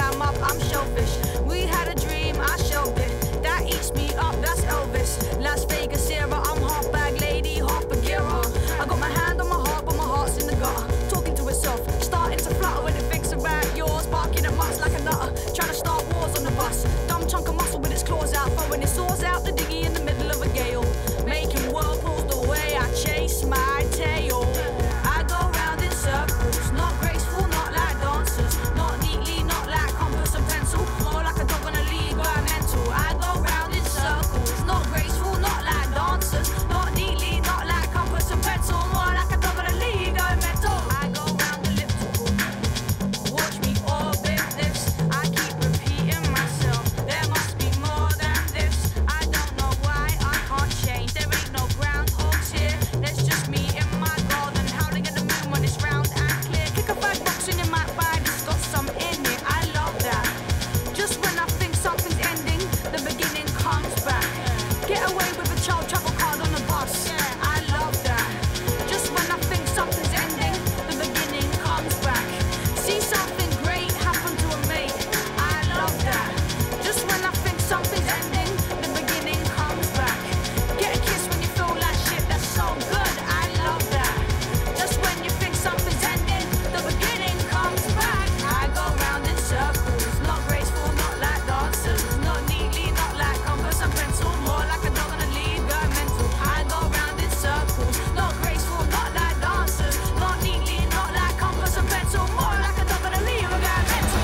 I'm up, I'm shellfish. We had a dream, I shelved it. That eats me up, that's Elvis. Las Vegas era, I'm half bag lady, half Bagheera. I got my hand on my heart, but my heart's in the gutter. Talking to itself, starting to flutter when it thinks about yours. Barking at mutts like a nutter, trying to start wars on the bus. Dumb chunk of muscle with its claws out, throwing its saws out the diggy in the middle of a gale. Making whirlpools the way I chase my tail. I go round in circles, not graceful, not like dancers, not neatly, not like compass and pencil, more like a dog on a lead by mental. I go round in circles, not graceful, not like dancers, not neatly, not like compass and pencil, more like a dog on a lead going mental. I go round the elliptical, watch me orbit this. I keep repeating myself, there must be more than this. I don't know why I can't change, there ain't no groundhogs here. There's just me in my garden, howling at the moon when it's round and clear. Kick a bag box and you might find it's got some in it. I love that. Just when I think something's ending, the beginning comes back. Get away with a child travel card on the bus. I love that. Just when I think something's ending, the beginning comes back. See something great happen to a mate. I love that. Just when I think something's ending, the beginning comes back. Get a kiss when you feel like shit, that's so good. I love that. Just when you think something's ending, the beginning comes back. I go round in circles, not graceful, not like dancers, not neatly, not like compass and pencil, more like a dog on a lead, going mental. I go round in circles, not graceful, not like dancers, not neatly, not like compass and pencil, more like a dog on a lead, going mental.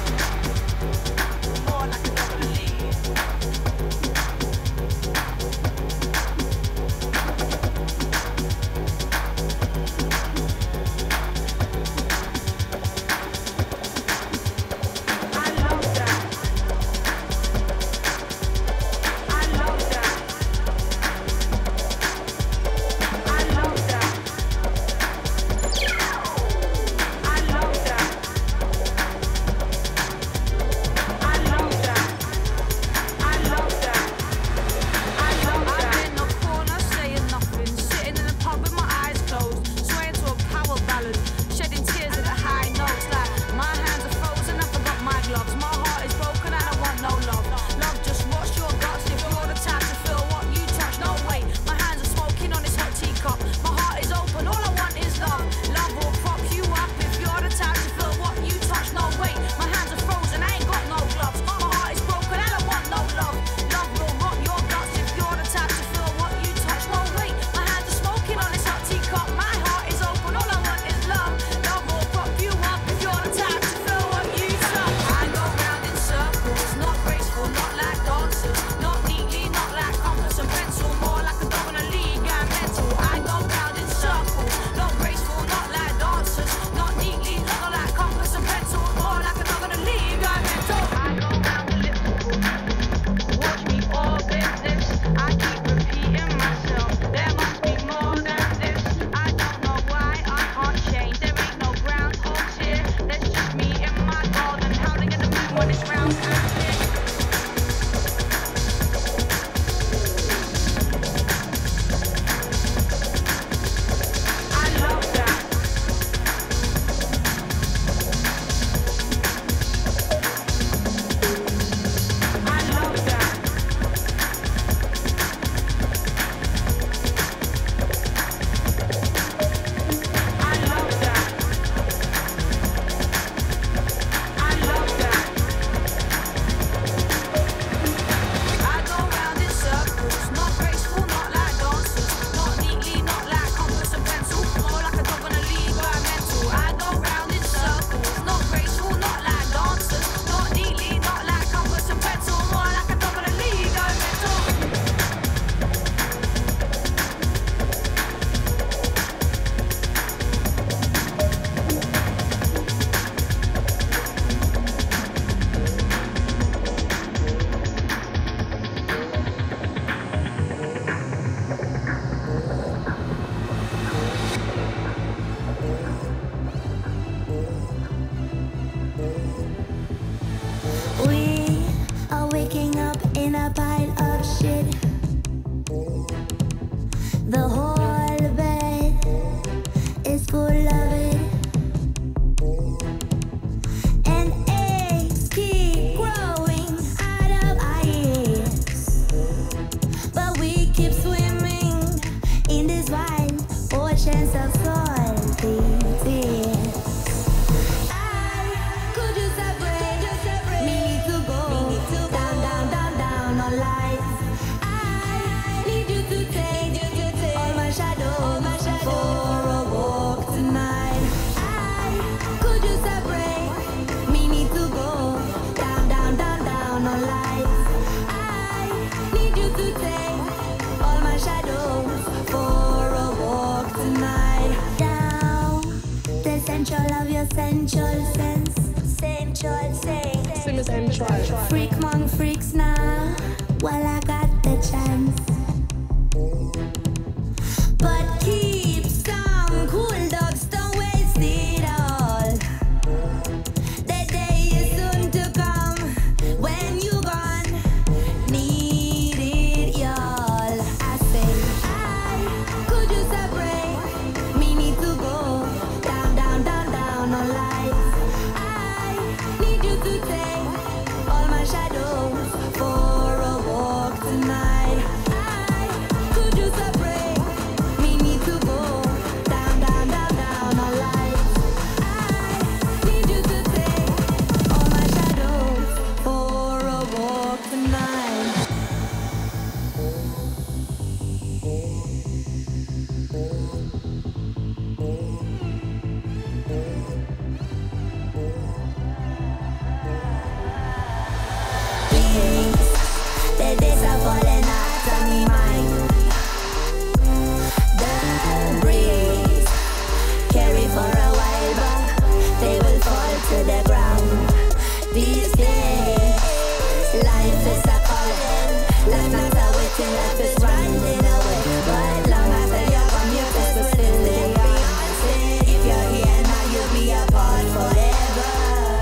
More like a dog on a lead. I love that. I love that. I love that. I love that. I love that. I love that. I love that. I'm in the corner saying nothing, sitting in the pub with my eyes closed, swaying to a power ballad, shedding tears at the high notes. Like my hands are frozen, I forgot my gloves. My heart is broken, I don't want no love. Love, just watch your guts if you're the type to feel what you touch. No way, my hands are smoking on this hot teacup. My heart is open, all I want is love. Love will prop you up if you're the type to feel what you touch. No way, my hands are frozen, I ain't got no gloves. My heart is broken, I don't want no love. Love will rock your guts if you're the type to feel what you touch. No way, my hands are smoking on this hot teacup. My heart is open, all I want is love. Love will prop you up if you're the type to feel what you touch. I go round in circles, not graceful, not like dancers, not neatly, not like compass and pencil, more like a dog on a lead, going mental. I go round in circles, not graceful, not like dancers, not neatly, not like compass and pencil, more like a dog on a lead, going mental. I go round the elliptical, watch me orbit this. I keep repeating myself, there must be more than this. I don't know why I can't change, there ain't no groundhogs here. There's just me in my garden, howling at the moon when it's round and clear. I love that. I love that. I love that. I love that. swim it and try. Freak among freaks now, well I got the chance. But keep some cool dogs, don't waste it all. The day is soon to come when you gone, need it y'all. I say, I could use a break, me need to go down, down, down, down on life. I need you to take all my shadows for a walk tonight. I could use a break, me need to go down, down, down, down on life. I need you to take all my shadows for a walk tonight. The days are falling out of me mind. The breeze carry for a while, but they will fall to the ground. These days, life is a calling. Life not a waiting, life is running away. But long after you're gone, your face will still be haunted. If you're here now, you'll be apart forever.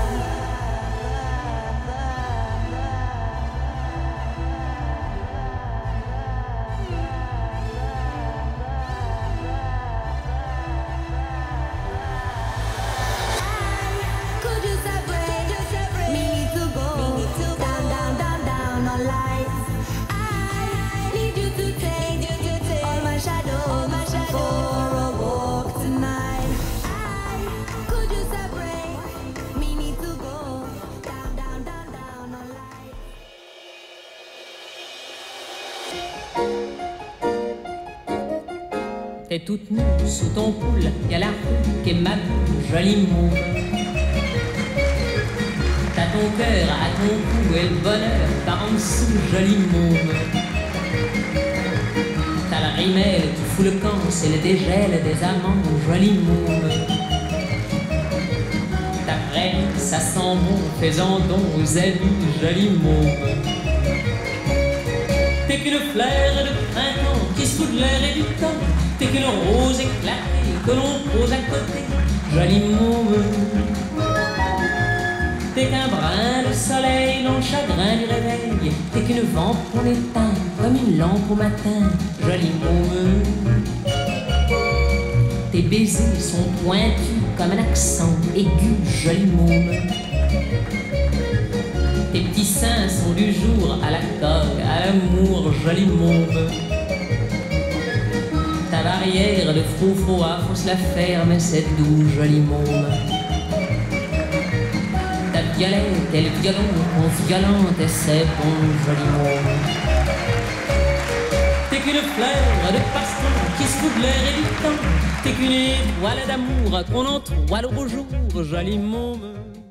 Could use a break, me need to go down, down, down, down on life. I need you to take all my shadows for a walk tonight. I could use a break, me need to go down, down, down, down on life. T'es toute nue sous ton poule, y'a la rue qui est ma jolie môme. T'as ton cœur à ton cou et le bonheur par en dessous, jolie môme. T'as la rimelle qui fout le camp, c'est le dégel des amants, jolie môme. Ta prairie, ça sent bon, fais-en don aux amis, jolie môme. T'es qu'une fleur de printemps qui se fout de l'air et du temps. T'es qu'une rose éclatée que l'on pose à côté, jolie môme. T'es qu'un brin de soleil dans le chagrin du réveil. T'es qu'une vente qu'on éteint comme une lampe au matin, jolie môme. Tes baisers sont pointus comme un accent aigu, jolie môme. Tes petits seins sont du jour à la coque, à l'amour, jolie môme. Ta barrière de froufroa, faut se la faire, mais c'est doux, jolie môme. Ta violette et le violon, on violente et c'est bon, jolie môme. T'es qu'une fleur de passe-temps qui se fout de l'air et du temps. T'es qu'une étoile d'amour qu'on entoile au beau jour, jolie môme.